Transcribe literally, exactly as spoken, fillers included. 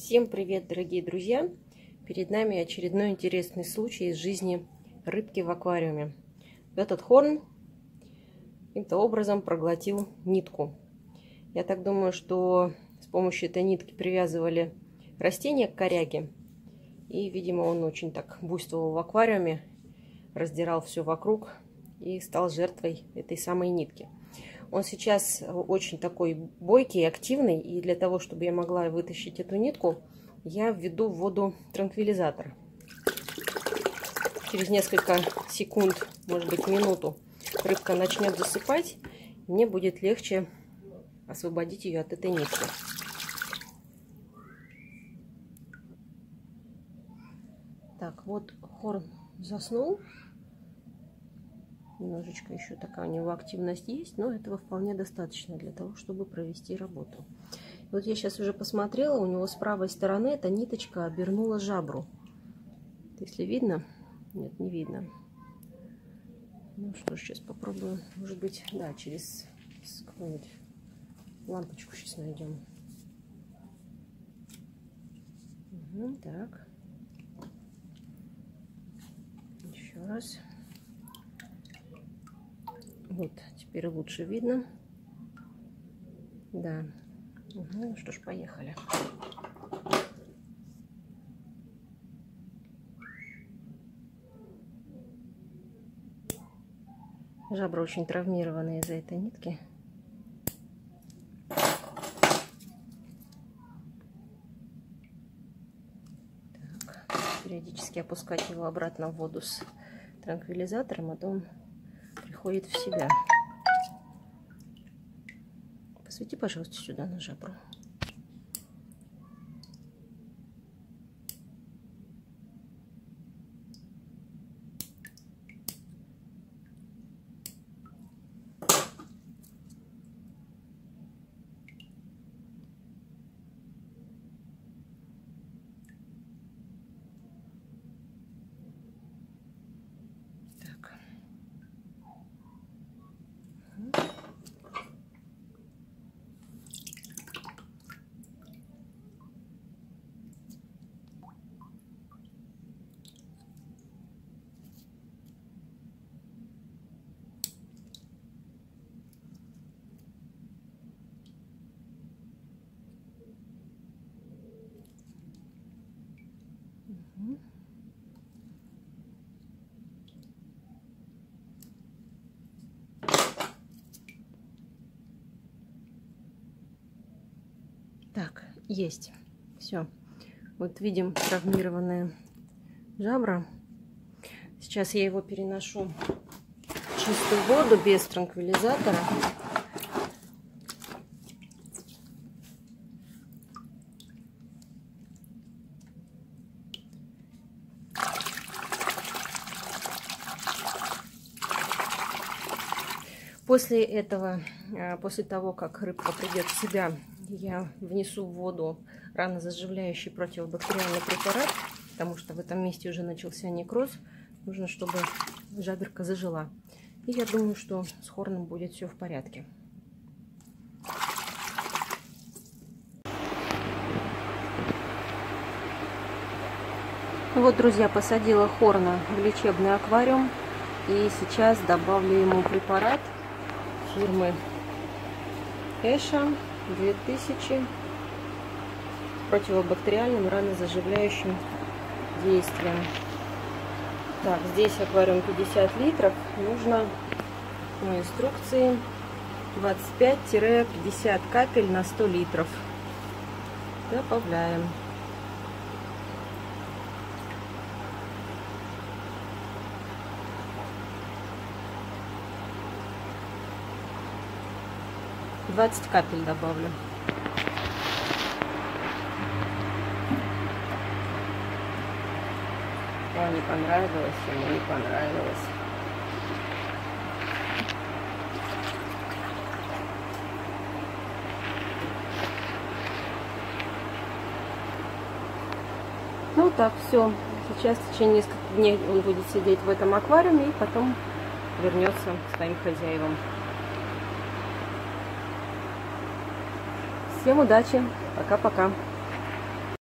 Всем привет, дорогие друзья! Перед нами очередной интересный случай из жизни рыбки в аквариуме. Этот хорн каким-то образом проглотил нитку. Я так думаю, что с помощью этой нитки привязывали растения к коряге. И, видимо, он очень так буйствовал в аквариуме, раздирал все вокруг и стал жертвой этой самой нитки. Он сейчас очень такой бойкий и активный, и для того, чтобы я могла вытащить эту нитку, я введу в воду транквилизатор. Через несколько секунд, может быть минуту, рыбка начнет засыпать, и мне будет легче освободить ее от этой нитки. Так, вот хорн заснул. Немножечко еще такая у него активность есть, но этого вполне достаточно для того, чтобы провести работу. Вот я сейчас уже посмотрела, у него с правой стороны эта ниточка обернула жабру. Если видно? Нет, не видно. Ну что ж, сейчас попробую. Может быть, да, через какую-нибудь лампочку сейчас найдем. Угу, так. Еще раз. Вот, теперь лучше видно. Да. Угу, ну что ж, поехали. Жабры очень травмированные из-за этой нитки. Так, периодически опускать его обратно в воду с транквилизатором, а то он приходит в себя. Посвети, пожалуйста, сюда на жабру. Так. Так, есть. Все. Вот видим травмированная жабра. Сейчас я его переношу в чистую воду без транквилизатора. После этого, после того, как рыбка придет в себя, я внесу в воду ранозаживляющий противобактериальный препарат, потому что в этом месте уже начался некроз. Нужно, чтобы жаберка зажила. И я думаю, что с хорном будет все в порядке. Вот, друзья, посадила хорна в лечебный аквариум. И сейчас добавлю ему препарат фирмы Эша две тысячи противобактериальным ранозаживляющим действием. Так, здесь аквариум пятьдесят литров. Нужно по инструкции двадцать пять — пятьдесят капель на сто литров. Добавляем. двадцать капель добавлю. О, не понравилось, ему не понравилось. Ну так, все. Сейчас в течение нескольких дней он будет сидеть в этом аквариуме и потом вернется к своим хозяевам. Всем удачи. Пока-пока.